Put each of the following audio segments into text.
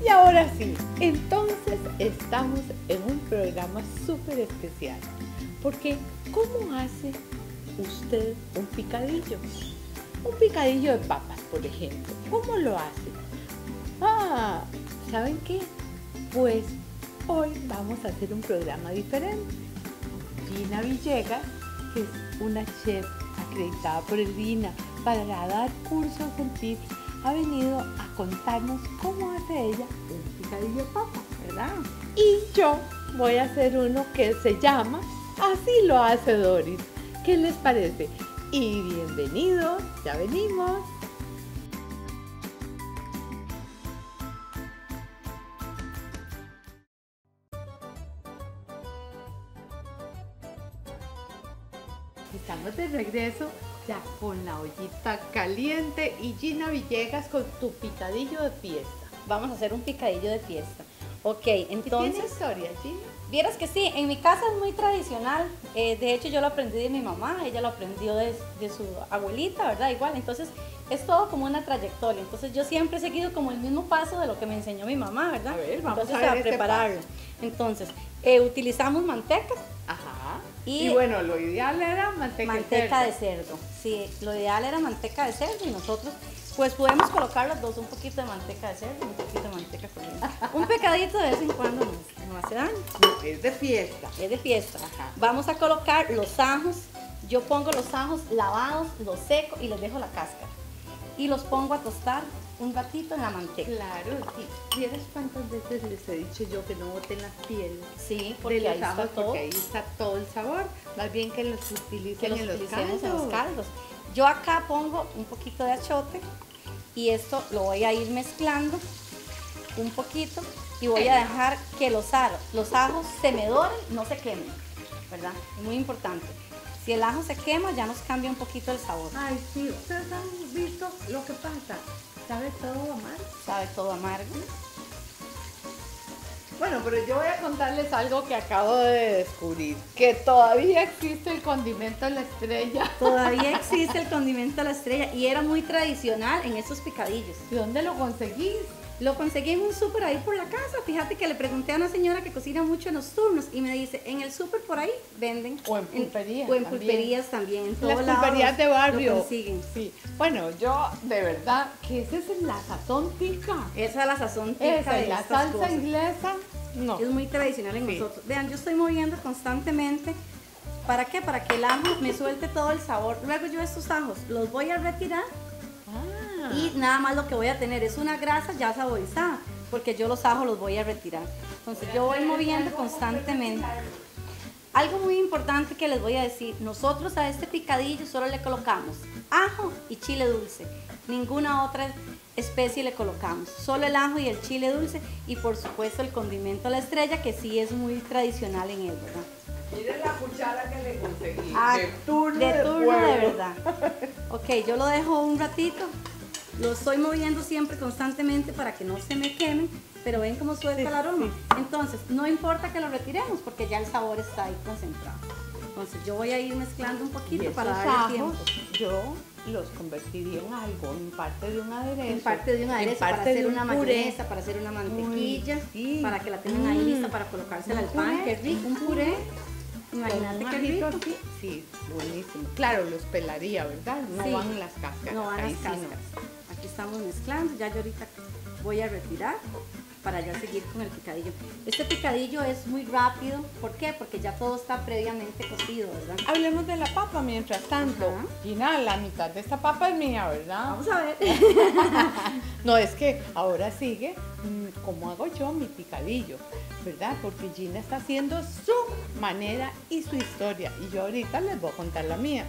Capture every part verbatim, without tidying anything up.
Y ahora sí, entonces estamos en un programa súper especial. Porque, ¿cómo hace usted un picadillo? Un picadillo de papas, por ejemplo. ¿Cómo lo hace? Ah, ¿saben qué? Pues hoy vamos a hacer un programa diferente. Gina Villegas, que es una chef acreditada por el D I N A para dar cursos en tips, ha venido a contarnos cómo hace ella un picadillo de papas, ¿verdad? Y yo voy a hacer uno que se llama Así lo hace Doris. ¿Qué les parece? Y bienvenidos, ya venimos. Estamos de regreso ya con la ollita caliente y Gina Villegas con tu picadillo de fiesta. Vamos a hacer un picadillo de fiesta. Ok, entonces... ¿Tiene historia, Gina? Vieras que sí, en mi casa es muy tradicional. Eh, de hecho, yo lo aprendí de mi mamá, ella lo aprendió de, de su abuelita, ¿verdad? Igual, entonces es todo como una trayectoria. Entonces yo siempre he seguido como el mismo paso de lo que me enseñó mi mamá, ¿verdad? A ver, vamos entonces, a ver a este prepararlo. paso. Entonces, eh, utilizamos manteca. Ajá. Y, y bueno, lo ideal era manteca, manteca de de cerdo. Sí, lo ideal era manteca de cerdo y nosotros pues podemos colocar los dos, un poquito de manteca de cerdo y un poquito de manteca corriente. Un pecadito de vez en cuando no, no hace daño. No, es de fiesta. Es de fiesta. Ajá. Vamos a colocar los ajos. Yo pongo los ajos lavados, los seco y les dejo la cáscara. Y los pongo a tostar un ratito en la manteca. Claro, y ¿vieras cuántas veces les he dicho yo que no boten las pieles? Sí, De porque los ahí está ajos, todo. porque ahí está todo el sabor. Más bien que los utilicen Que los en los utilicemos caldos. en los caldos. Yo acá pongo un poquito de achote y esto lo voy a ir mezclando un poquito y voy a dejar que los, aros, los ajos se me doren, no se quemen, ¿verdad? Es muy importante. Si el ajo se quema, ya nos cambia un poquito el sabor. Ay, sí, ustedes han visto lo que pasa. ¿Sabe todo amargo? Sabe todo amargo. Bueno, pero yo voy a contarles algo que acabo de descubrir, que todavía existe el condimento a la estrella. Todavía existe el condimento a la estrella y era muy tradicional en esos picadillos. ¿De dónde lo conseguís? Lo conseguí en un súper ahí por la casa. Fíjate que le pregunté a una señora que cocina mucho en los turnos y me dice, en el súper por ahí venden. O en pulperías O en también. pulperías también. En todos Las lados pulperías de barrio. Lo consiguen. Sí. Bueno, yo de verdad que esa es la sazón tica. Esa es la sazón tica Esa de y la estas salsa cosas. inglesa. No. Es muy tradicional en Sí. nosotros. Vean, yo estoy moviendo constantemente. ¿Para qué? Para que el ajo me suelte todo el sabor. Luego yo estos ajos los voy a retirar Ah. y nada más lo que voy a tener es una grasa ya saborizada, porque yo los ajos los voy a retirar. Entonces yo voy moviendo constantemente. Algo muy importante que les voy a decir, nosotros a este picadillo solo le colocamos ajo y chile dulce, ninguna otra especie le colocamos, solo el ajo y el chile dulce y por supuesto el condimento a la estrella, que sí es muy tradicional en él, ¿verdad? Miren la cuchara que le conseguí. Ah, de turno de, de, turno de pueblo. verdad. Ok, yo lo dejo un ratito, lo estoy moviendo siempre constantemente para que no se me quemen, pero ven cómo suelta Sí, el aroma. sí. Entonces, no importa que lo retiremos porque ya el sabor está ahí concentrado. Entonces, yo voy a ir mezclando un Y poquito esos para darle ajos, tiempo. yo los convertiría en algo, en parte de un aderezo. En parte de un aderezo, en para parte hacer de un una puré. mayonesa, para hacer una mantequilla, Uy, sí. para que la tengan ahí Mm. lista para colocársela al Un pan. puré. Qué rico, un puré. Imagínate Con un qué ajito rico. así, sí, buenísimo. Claro, los pelaría, ¿verdad? No Sí. van las cáscaras. No van ahí las sí no. cáscaras. Aquí estamos mezclando, ya yo ahorita voy a retirar para ya seguir con el picadillo. Este picadillo es muy rápido, ¿por qué? Porque ya todo está previamente cocido, ¿verdad? Hablemos de la papa mientras tanto. Ajá. Gina, la mitad de esta papa es mía, ¿verdad? Vamos a ver. No, es que ahora sigue mm, como hago yo mi picadillo, ¿verdad? Porque Gina está haciendo su manera y su historia. Y yo ahorita les voy a contar la mía.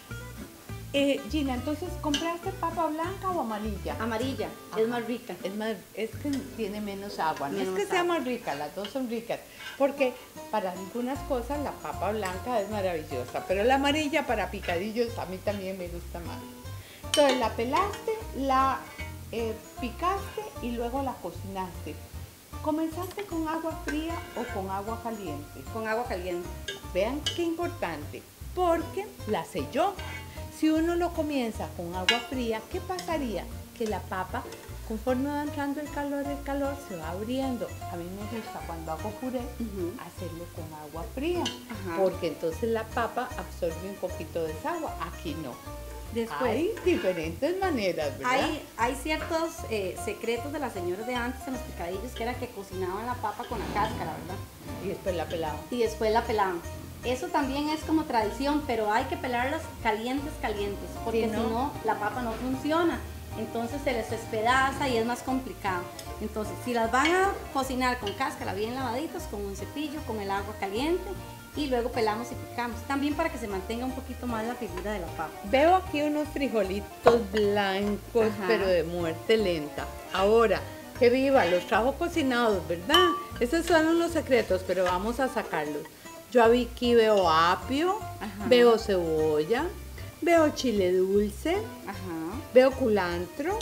Eh, Gina, entonces, ¿compraste papa blanca o amarilla? Amarilla, Ajá. es más rica. Es, más, es que tiene menos agua, no Menos es que sea agua. más rica, las dos son ricas, porque para algunas cosas la papa blanca es maravillosa, pero la amarilla para picadillos a mí también me gusta más. Entonces la pelaste, la eh, picaste y luego la cocinaste. ¿Comenzaste con agua fría o con agua caliente? Con agua caliente. Vean qué importante, porque la selló. Si uno lo comienza con agua fría, ¿qué pasaría? Que la papa conforme va entrando el calor, el calor se va abriendo. A mí me gusta cuando hago puré Ujú. hacerlo con agua fría, Ajá. porque entonces la papa absorbe un poquito de esa agua. Aquí no. Después, Hay diferentes maneras, ¿verdad? hay, hay ciertos eh, secretos de las señoras de antes en los picadillos, que era que cocinaban la papa con la cáscara, ¿verdad? Y después la pelamos. Y después la pelaban. Eso también es como tradición, pero hay que pelarlas calientes, calientes, porque Si si no- no, la papa no funciona. Entonces se les despedaza y es más complicado. Entonces, si las van a cocinar con cáscara bien lavaditas, con un cepillo, con el agua caliente, y luego pelamos y picamos. También para que se mantenga un poquito más la figura de la papa. Veo aquí unos frijolitos blancos, Ajá. pero de muerte lenta. Ahora, que viva, los trajo cocinados, ¿verdad? Esos son los secretos, pero vamos a sacarlos. Yo aquí veo apio, Ajá. veo cebolla, veo chile dulce, Ajá. veo culantro.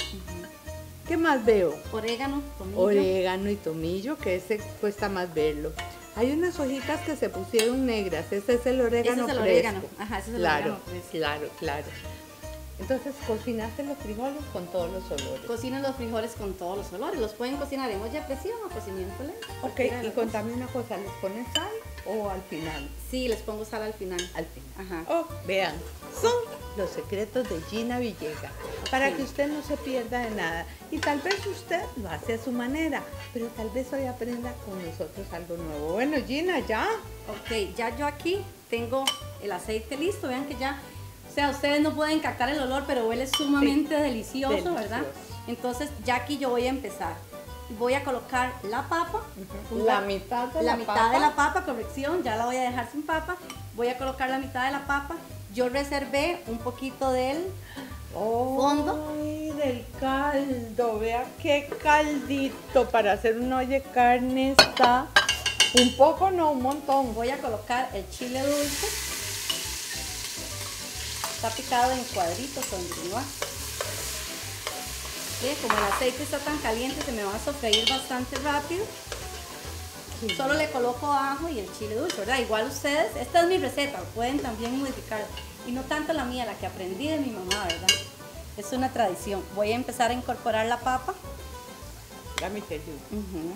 ¿Qué más veo? Orégano, tomillo. Orégano y tomillo, que ese cuesta más verlo. Hay unas hojitas que se pusieron negras, ese es el orégano Ese es el fresco. orégano. Ajá, ese es el claro, orégano fresco. claro, claro. Entonces cocinaste los frijoles con todos los olores. Cocinen los frijoles con todos los olores. Los pueden cocinar en olla de presión o cocimiento lento. Ok, cualquiera de y las dos. contame una cosa, ¿les pones sal o al final? Sí, les pongo sal al final. Al final. Ajá. Oh, vean, son los secretos de Gina Villegas, para Sí. que usted no se pierda de nada. Y tal vez usted lo hace a su manera, pero tal vez hoy aprenda con nosotros algo nuevo. Bueno, Gina, ya. Ok, ya yo aquí tengo el aceite listo. Vean que ya, o sea, ustedes no pueden captar el olor, pero huele sumamente delicioso, delicioso. ¿verdad? Entonces, ya aquí yo voy a empezar. Voy a colocar la papa. un La ra- mitad de la, la mitad papa. de la papa, corrección, ya la voy a dejar sin papa. Voy a colocar la mitad de la papa. Yo reservé un poquito del Oh, fondo. Ay, del caldo, vea qué caldito para hacer una olla de carne está. Un poco, no, un montón. Voy a colocar el chile dulce. Está picado en cuadritos, continúa. Ve, como el aceite está tan caliente, se me va a sofreír bastante rápido. Sí. Solo le coloco ajo y el chile dulce, ¿verdad? Igual ustedes, esta es mi receta, pueden también modificar. Y no tanto la mía, la que aprendí de mi mamá, ¿verdad? Es una tradición. Voy a empezar a incorporar la papa. Dame te ayudo. Ujú.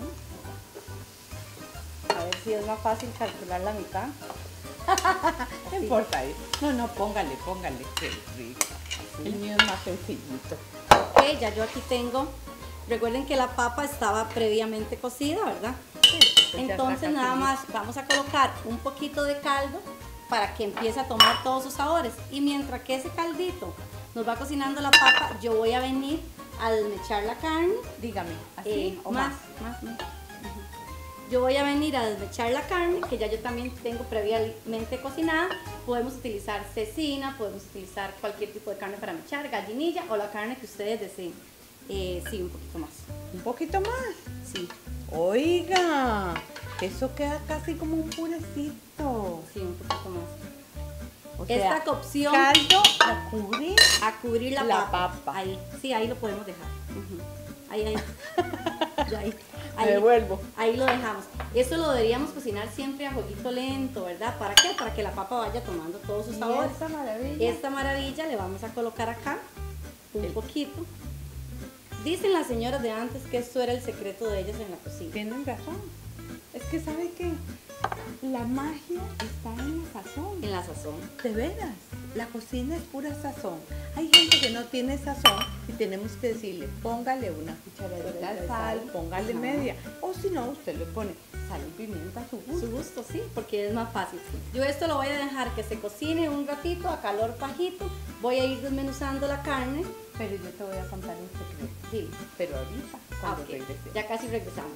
A ver si es más fácil calcular la mitad. No importa eso. No, no, póngale, póngale, qué rico. El mío es más sencillito. Ok, ya yo aquí tengo, recuerden que la papa estaba previamente cocida, ¿verdad? Pues ya Entonces está nada casi más vamos a colocar un poquito de caldo para que empiece a tomar todos sus sabores. Y mientras que ese caldito nos va cocinando la papa, yo voy a venir a desmechar la carne. listo. Dígame, ¿así Eh, o más, más? más, más. Yo voy a venir a desmechar la carne, que ya yo también tengo previamente cocinada. Podemos utilizar cecina, podemos utilizar cualquier tipo de carne para mechar, gallinilla o la carne que ustedes deseen. Eh, sí, un poquito más. Un poquito más. Sí, Oiga, eso queda casi como un purecito. sí, un poquito más. O Esta sea, cocción caldo a cubrir. a cubrir la, la papa. papa. Ahí, sí, ahí lo podemos dejar. Ujú. Ahí, ahí. Ya ahí. Me Ahí. devuelvo. Ahí lo dejamos. Esto lo deberíamos cocinar siempre a fueguito lento, ¿verdad? ¿Para qué? Para que la papa vaya tomando todos sus Y sabores. esta maravilla. Esta maravilla le vamos a colocar acá un El- poquito. Dicen las señoras de antes que esto era el secreto de ellas en la cocina. Tienen razón. Es que sabe que la magia está en la sazón. En la sazón. De veras, la cocina es pura sazón. Hay gente que no tiene sazón y tenemos que decirle, póngale una cucharadita de sal, póngale Ajá. media. O si no, usted le pone sal y pimienta a su gusto. Su gusto, sí, porque es más fácil. Yo esto lo voy a dejar que se cocine un ratito a calor bajito. Voy a ir desmenuzando la carne. Pero yo te voy a contar un secreto. Sí. Pero ahorita, Ah, cuando ok. regrese. Ya casi regresamos.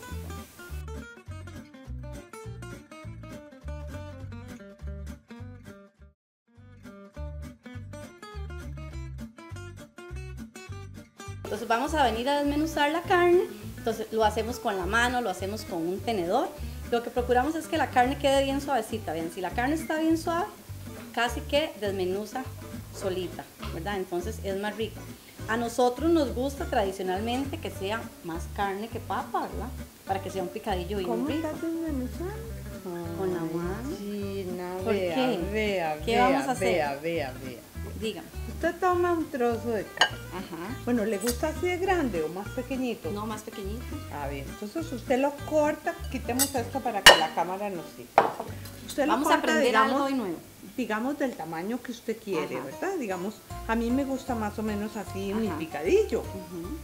Entonces vamos a venir a desmenuzar la carne. Entonces lo hacemos con la mano, lo hacemos con un tenedor. Lo que procuramos es que la carne quede bien suavecita. Bien, si la carne está bien suave, casi que desmenuza solita, ¿verdad? Entonces es más rico. A nosotros nos gusta tradicionalmente que sea más carne que papa, ¿verdad? Para que sea un picadillo bien ¿Cómo rico. estás desmenuzando? Con la mano. Gina, ¿Por vea, qué? vea, ¿Qué vea, vamos a hacer? vea, vea, vea. Dígame. Usted usted toma un trozo de carne. Ajá. Bueno, ¿le gusta así de grande o más pequeñito? No, más pequeñito. Ah, bien. Entonces usted lo corta, quitemos esto para que la cámara nos siga. Usted Vamos lo corta, a aprender digamos, algo hoy nuevo. digamos del tamaño que usted quiere, Ajá. ¿verdad? Digamos, a mí me gusta más o menos así mi Ajá. picadillo. Ujú.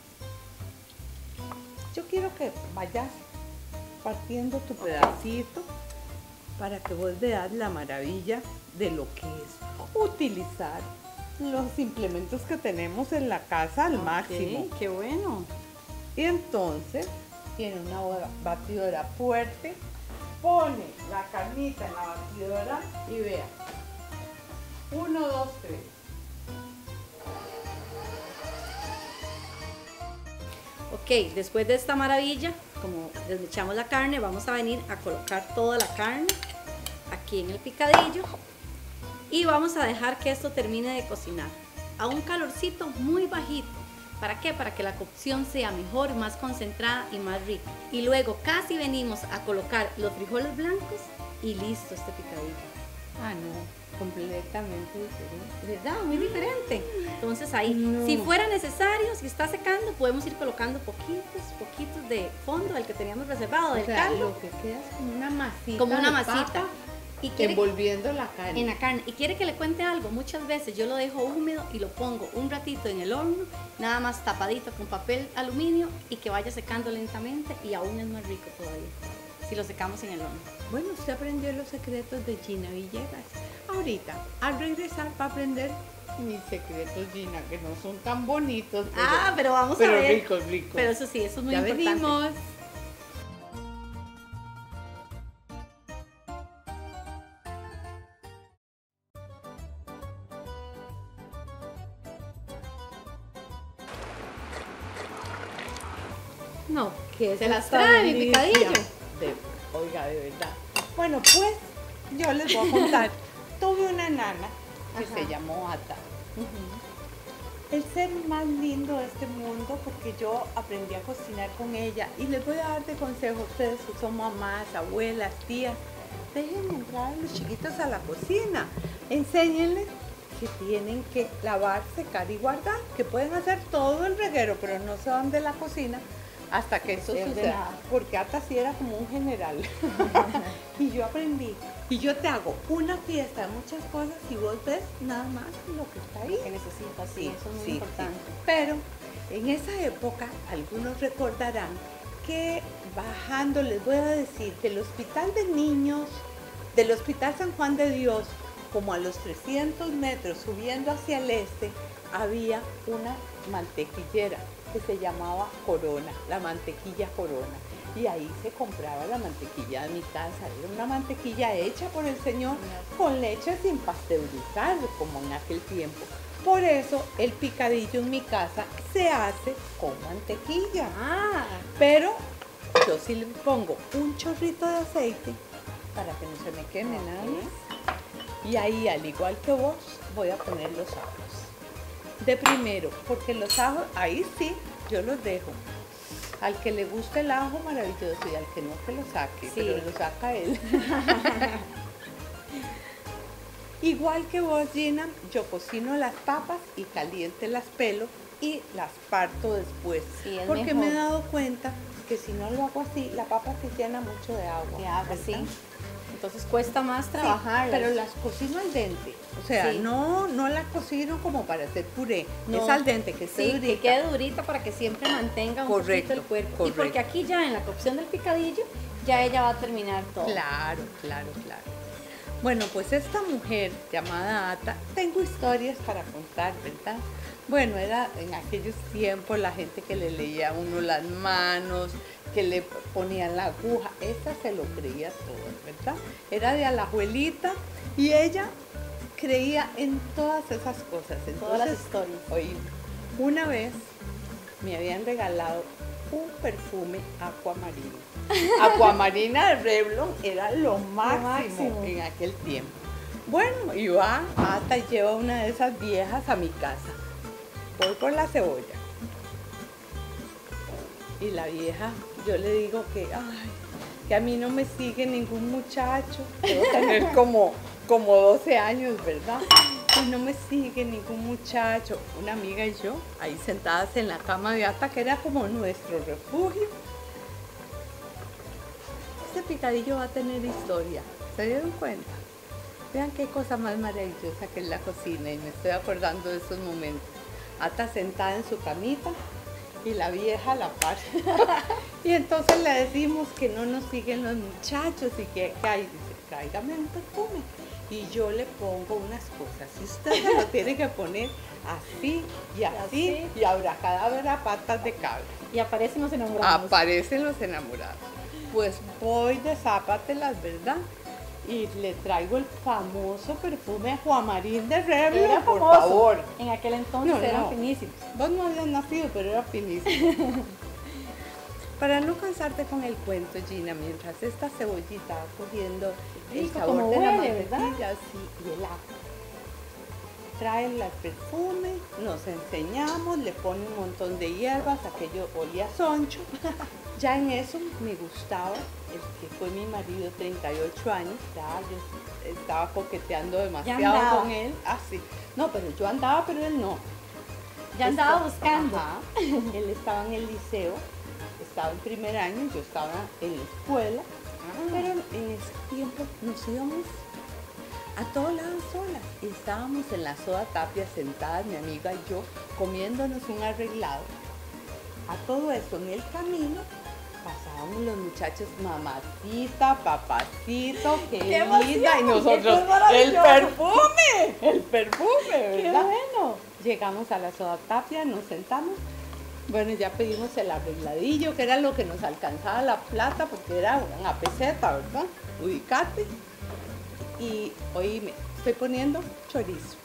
Yo quiero que vayas partiendo tu pedacito para que vos veas la maravilla de lo que es utilizar los implementos que tenemos en la casa al Ok, máximo. qué bueno. Y entonces tiene una batidora fuerte, pone la carnita en la batidora y vea. Uno, dos, tres. Ok, después de esta maravilla, como desmechamos la carne, vamos a venir a colocar toda la carne aquí en el picadillo y vamos a dejar que esto termine de cocinar a un calorcito muy bajito. ¿Para qué? Para que la cocción sea mejor, más concentrada y más rica. Y luego casi venimos a colocar los frijoles blancos y listo este picadillo. Ah, no, completamente diferente. ¿Verdad? Muy diferente. Entonces ahí, No. si fuera necesario, si está secando, podemos ir colocando poquitos, poquitos de fondo, el que teníamos reservado, O del sea, caldo, lo que queda es como una masita. como una de masita. papa Y quiere, envolviendo la carne. en la carne. Y quiere que le cuente algo, muchas veces yo lo dejo húmedo y lo pongo un ratito en el horno, nada más tapadito con papel aluminio y que vaya secando lentamente y aún es más rico todavía, si lo secamos en el horno. Bueno, usted aprendió los secretos de Gina Villegas. Ahorita, al regresar, va a aprender mis secretos, Gina, que no son tan bonitos. Pero, Ah, pero vamos pero a ver. ricos, ricos. Pero eso sí, eso es muy ya importante. venimos. No, que Se las trae mi picadillo. De, oiga, de verdad. Bueno, pues yo les voy a contar. Tuve una nana que Ajá. se llamó Ata. Ujú. El ser más lindo de este mundo porque yo aprendí a cocinar con ella y les voy a dar de consejo a ustedes que son mamás, abuelas, tías. Dejen entrar a los chiquitos a la cocina. Enséñenles que tienen que lavar, secar y guardar, que pueden hacer todo el reguero, pero no se van de la cocina hasta que eso Esté suceda. ordenado. Porque Ata sí era como un general. Y yo aprendí. Y yo te hago una fiesta de muchas cosas y vos ves nada más lo que está ahí. Que necesitas, sí, eso es muy sí, importante. sí. Pero en esa época, algunos recordarán que bajando, les voy a decir, del hospital de niños, del hospital San Juan de Dios, como a los trescientos metros subiendo hacia el este, había una mantequillera que se llamaba Corona, la mantequilla Corona. Y ahí se compraba la mantequilla de mi casa. Era una mantequilla hecha por el señor con leche sin pasteurizar, como en aquel tiempo. Por eso el picadillo en mi casa se hace con mantequilla. Ah, Pero yo sí le pongo un chorrito de aceite para que no se me queme nada más. Y ahí, al igual que vos, voy a poner los ajos. De primero, porque los ajos, ahí sí, yo los dejo. Al que le guste el ajo, maravilloso, y al que no, que lo saque, Sí. pero lo saca él. Igual que vos, Gina, yo cocino las papas y caliente las pelo y las parto después. Sí, es porque mejor. me he dado cuenta que si no lo hago así, la papa se llena mucho de agua. de agua, sí. ¿verdad? Entonces cuesta más Sí, trabajar. pero las cocino al dente. O sea, Sí. no, no las cocino como para hacer puré. No. Es al dente, que esté Sí, que durita. quede durita para que siempre mantenga un Correcto, poquito el cuerpo. correcto. Y porque aquí ya en la cocción del picadillo, ya ella va a terminar todo. Claro, claro, claro. Bueno, pues esta mujer llamada Ata, tengo historias para contar, ¿verdad? Bueno, era en aquellos tiempos la gente que le leía a uno las manos, que le ponían la aguja, esa se lo creía todo, ¿verdad? Era de a la abuelita y ella creía en todas esas cosas. Entonces, Todas las historias. oí, una vez me habían regalado un perfume acuamarina. Acuamarina de Revlon era lo máximo, máximo. en aquel tiempo. Bueno, y va, Ata lleva una de esas viejas a mi casa. Voy por la cebolla. Y la vieja, yo le digo que, ay, que a mí no me sigue ningún muchacho. Debo tener como, como doce años, ¿verdad? y no me sigue ningún muchacho. Una amiga y yo, ahí sentadas en la cama de Ata, que era como nuestro refugio. Este picadillo va a tener historia, ¿se dieron cuenta? Vean qué cosa más maravillosa que es la cocina, y me estoy acordando de esos momentos. Ata sentada en su camita y la vieja a la par. Y entonces le decimos que no nos siguen los muchachos y que, que hay, dice, tráigame un perfume. Y yo le pongo unas cosas, y usted se lo tiene que poner así y así, y, y abracadabra, patas de cabra. Y aparecen los enamorados. Aparecen los enamorados. Pues voy de zápatelas, ¿verdad? Y le traigo el famoso perfume Juan Marín de Revlon, Era por famoso. favor. En aquel entonces No, eran no. finísimos. Vos no habías nacido, pero era finísimo. Para no cansarte con el cuento, Gina, mientras esta cebollita va cogiendo el Rico, sabor como de la huele, ¿verdad? mantequilla, sí, y el ajo. Trae el perfume, nos enseñamos, le pone un montón de hierbas, aquello olía a soncho. Ya en eso me gustaba, el que fue mi marido, treinta y ocho años, ya yo estaba coqueteando demasiado andaba. con él. Ah, sí. No, pero yo andaba, pero él no. Ya andaba Estaba- buscando. Ajá. Él estaba en el liceo, estaba en primer año, yo estaba en la escuela, pero en ese tiempo nos íbamos a todos lados solas. Y estábamos en la soda Tapia sentadas, mi amiga y yo, comiéndonos un arreglado. A todo eso, en el camino, pasábamos los muchachos, mamacita, papacito, qué, ¡Qué linda, emoción! y ¡Eso nosotros, es maravilloso! el perfume, el perfume, ¡Qué ¿verdad? bueno! Llegamos a la soda Tapia, nos sentamos. Bueno, ya pedimos el arregladillo, que era lo que nos alcanzaba la plata, porque era una peseta, ¿verdad? Ubicate. Y, oíme, estoy poniendo chorizo.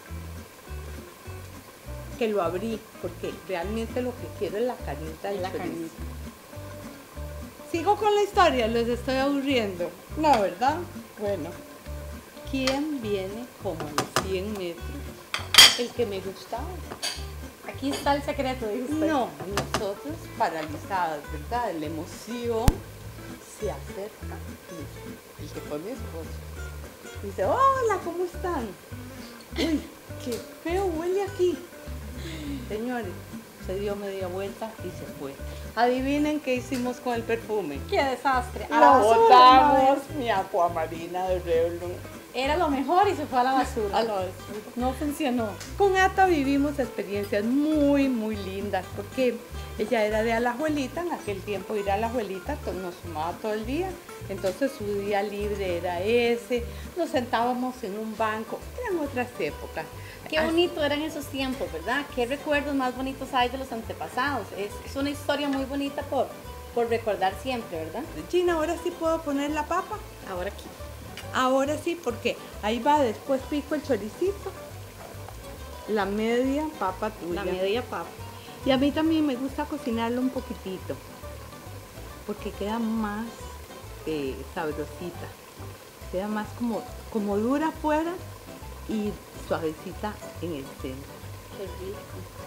Que lo abrí, porque realmente lo que quiero es la carnita del La chorizo. carnita. Sigo con la historia, los estoy aburriendo. No, ¿verdad? Bueno, ¿quién viene como a los cien metros? El que me gustaba. Aquí está el secreto, dijo usted. No, nosotros paralizadas, ¿verdad? La emoción se acerca y el que fue mi esposo. Dice, hola, ¿cómo están? Uy, qué feo huele aquí. Señores, se dio media vuelta y se fue. Adivinen qué hicimos con el perfume. ¡Qué desastre! A Lo la basura, botamos, ¿no? mi acuamarina de Revlon. Era lo mejor y se fue a la basura. A la basura. No funcionó. Con Ata vivimos experiencias muy, muy lindas, porque ella era de Alajuelita, en aquel tiempo ir a Alajuelita to- nos sumaba todo el día, entonces su día libre era ese, nos sentábamos en un banco, eran otras épocas. Qué bonito eran esos tiempos, ¿verdad? Qué recuerdos más bonitos hay de los antepasados. Es, es una historia muy bonita por, por recordar siempre, ¿verdad? Gina, ahora sí puedo poner la papa, Ahora aquí. ahora sí, porque ahí va, después pico el choricito, la media papa tuya. La media papa. Y a mí también me gusta cocinarlo un poquitito, porque queda más eh, sabrosita, queda más como, como dura afuera y suavecita en el centro. Qué rico.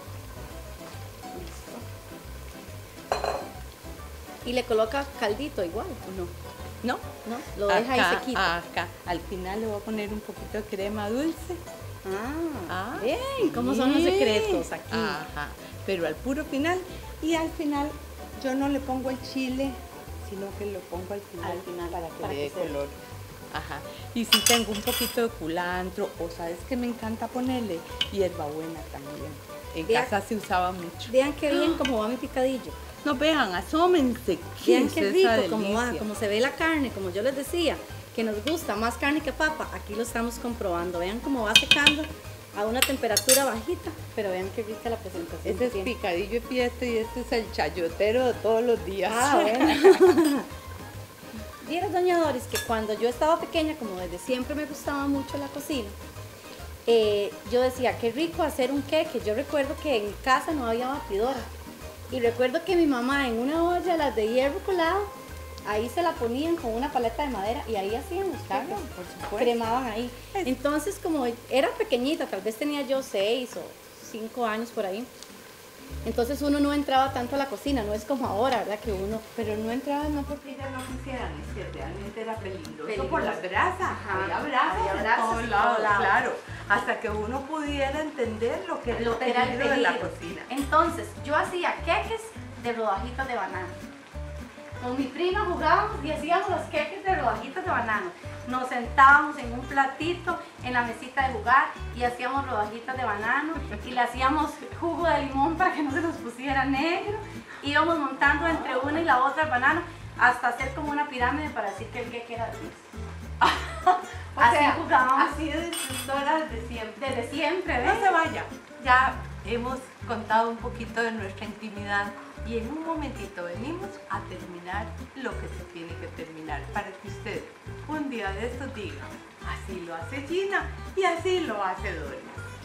Listo. Y le coloca caldito igual, ¿o no? ¿No? ¿No? Lo deja Acá, ahí sequito. acá, al final le voy a poner un poquito de crema dulce. Ah, Ah, bien. ¿Cómo son los sí. secretos aquí? Ajá, pero al puro final. Y al final yo no le pongo el chile, sino que lo pongo al final, Al final, para que para le que dé se- color. Ajá. Y si tengo un poquito de culantro, o sabes que me encanta ponerle hierbabuena también. En Vea- casa se usaba mucho. Vean qué bien cómo va mi picadillo. No, vean, asómense. ¿Qué Vean es qué esa rico cómo va, delicia? cómo se ve la carne, como yo les decía, que nos gusta más carne que papa. Aquí lo estamos comprobando. Vean cómo va secando a una temperatura bajita, pero vean qué rica la presentación. Ese que es tiene. picadillo y fiesta y este es el chayotero de todos los días. Ah, bueno. Vieras, doña Doris, que cuando yo estaba pequeña, como desde siempre me gustaba mucho la cocina, eh, yo decía, qué rico hacer un queque. Yo recuerdo que en casa no había batidora. Y recuerdo que mi mamá en una olla, las de hierro colado, ahí se la ponían con una paleta de madera y ahí hacían los Claro, queques. por supuesto. Cremaban ahí. Es- Entonces, como era pequeñita, tal vez tenía yo seis o cinco años por ahí. Entonces uno no entraba tanto a la cocina, no es como ahora, ¿verdad? Que uno... Pero no entraban no porque ellas no quisieran, es que realmente era peligroso, Peligroso. por las brasas. Ajá, Había brasas, había en brasas todos en lados, todos lados. claro. hasta que uno pudiera entender lo que, Lo que era el peligro de la peligro. cocina. Entonces, yo hacía queques de rodajitas de banano. Con mi prima jugábamos y hacíamos los queques de rodajitas de banano. Nos sentábamos en un platito en la mesita de jugar y hacíamos rodajitas de banano y le hacíamos jugo de limón para que no se nos pusiera negro. Íbamos montando entre una y la otra el banano hasta hacer como una pirámide para decir que el queque era dulce. O Así sea, jugábamos. así de destructora desde siempre. Desde siempre, No ¿ves? se vaya. Ya hemos contado un poquito de nuestra intimidad y en un momentito venimos a terminar lo que se tiene que terminar para que usted un día de estos diga, así lo hace Gina y así lo hace Doris.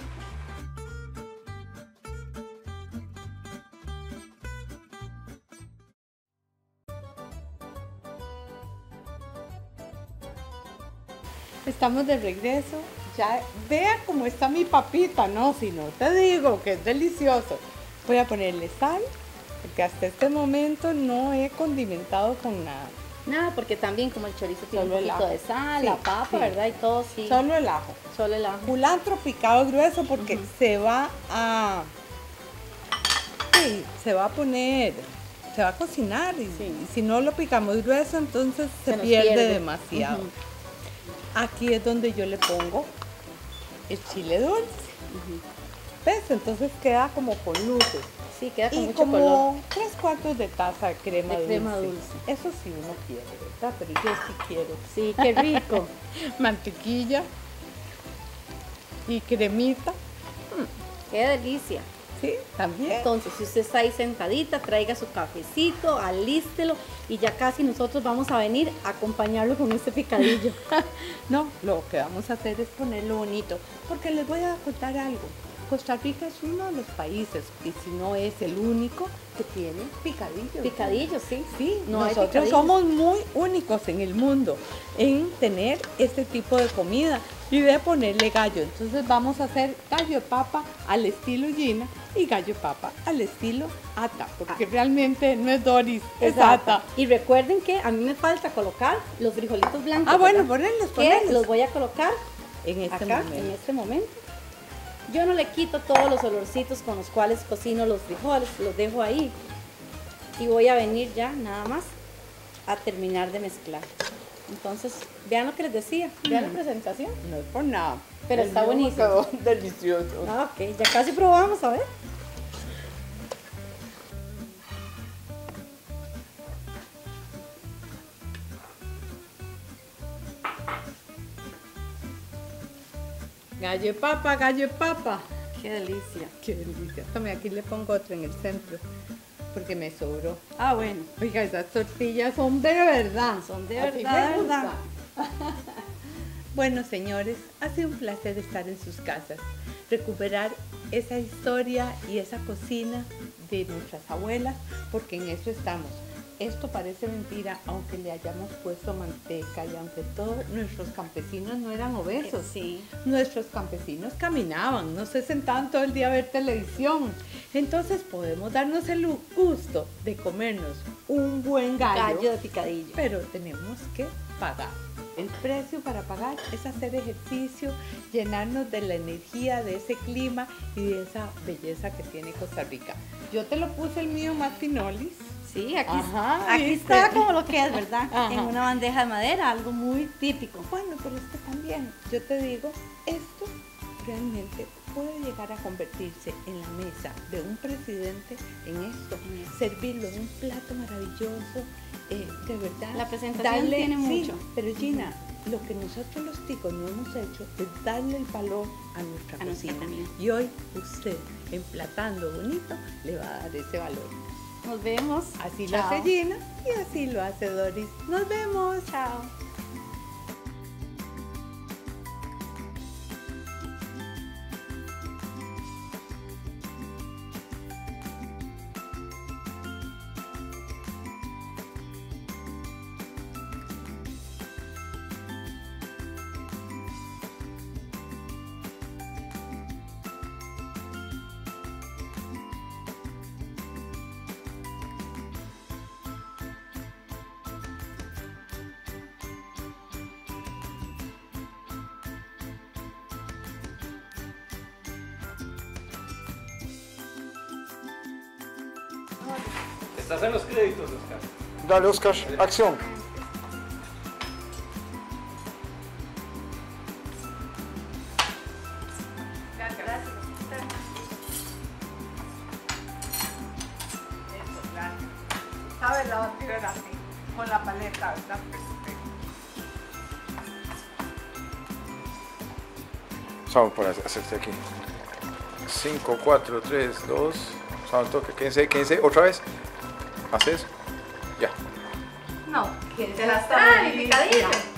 Estamos de regreso. Ya vea cómo está mi papita, no, si no te digo que es delicioso. Voy a ponerle sal, porque hasta este momento no he condimentado con nada. Nada, porque también como el chorizo tiene Solo un el poquito ajo. de sal, Sí, la papa, sí. ¿verdad? Y todo, sí. Solo el ajo. Solo el ajo. Culantro picado grueso porque Ujú. se va a... Sí, se va a poner... Se va a cocinar y, Sí. y si no lo picamos grueso entonces se, Se nos pierde, pierde. demasiado. Ujú. Aquí es donde yo le pongo el chile dulce. Ujú. ¿Ves? Entonces queda como con luces. Sí, queda con Y mucho color. como tres cuartos de taza de crema De dulce. crema dulce. Eso sí uno quiere, ¿verdad? Pero yo sí quiero. Sí, qué rico. Mantequilla y cremita. Qué delicia. Sí, también. Entonces, si usted está ahí sentadita, traiga su cafecito, alístelo y ya casi nosotros vamos a venir a acompañarlo con este picadillo. No, lo que vamos a hacer es ponerlo bonito, porque les voy a contar algo. Costa Rica es uno de los países, y si no es el único, que tiene picadillos. Picadillo, sí. Sí, No hay nosotros picadillos. somos muy únicos en el mundo en tener este tipo de comida y de ponerle gallo. Entonces vamos a hacer gallo de papa al estilo Gina y gallo de papa al estilo Ata, porque realmente no es Doris, es Exacto. Ata. Y recuerden que a mí me falta colocar los frijolitos blancos. Ah, bueno, ¿verdad? ponerlos, Que ponerlos. los voy a colocar En este acá, momento. en este momento. Yo no le quito todos los olorcitos con los cuales cocino los frijoles, los dejo ahí. Y voy a venir ya nada más a terminar de mezclar. Entonces, vean lo que les decía, vean la presentación. No es por nada. Pero El está mío buenísimo. quedó delicioso. Ah, ok, ya casi probamos, a ver. Gallo de papa, gallo de papa. Qué delicia. Qué delicia. Tome, aquí le pongo otro en el centro, porque me sobró. Ah, bueno. Oiga, esas tortillas son de verdad. Son de Así verdad, me de gusta. verdad. Bueno, señores, ha sido un placer estar en sus casas, recuperar esa historia y esa cocina de nuestras abuelas, porque en eso estamos. Esto parece mentira, aunque le hayamos puesto manteca y aunque todos nuestros campesinos no eran obesos. Sí. Nuestros campesinos caminaban, no se sentaban todo el día a ver televisión. Entonces podemos darnos el gusto de comernos un buen gallo, Gallo de picadillo. pero tenemos que pagar. El precio para pagar es hacer ejercicio, llenarnos de la energía de ese clima y de esa belleza que tiene Costa Rica. Yo te lo puse el mío más finolis. Sí, aquí, Ajá, aquí ¿viste? está como lo que es, ¿verdad? Ajá. En una bandeja de madera, algo muy típico. Bueno, pero este también, yo te digo, esto realmente puede llegar a convertirse en la mesa de un presidente en esto, Mm. servirlo en un plato maravilloso, eh, de verdad. La presentación tiene sí, mucho. pero Gina, lo que nosotros los ticos no hemos hecho es darle el valor a nuestra A nuestra cocina. comida. Y hoy usted, emplatando bonito, le va a dar ese valor. Nos vemos. Así lo Chao. hace Gina y así lo hace Doris. Nos vemos. Chao. Estás en los créditos, Oscar. Dale, Oscar, acción. Gracias. Eso, gracias. ¿Sabes? La vas a tirar así, con la paleta, ¿verdad? Vamos por hacerte aquí. cinco, cuatro, tres, dos. Vamos, toque. Quédense, quédense. Otra vez. Haces. Ya. No, Que te se la las está trae, muy picadillo. lista.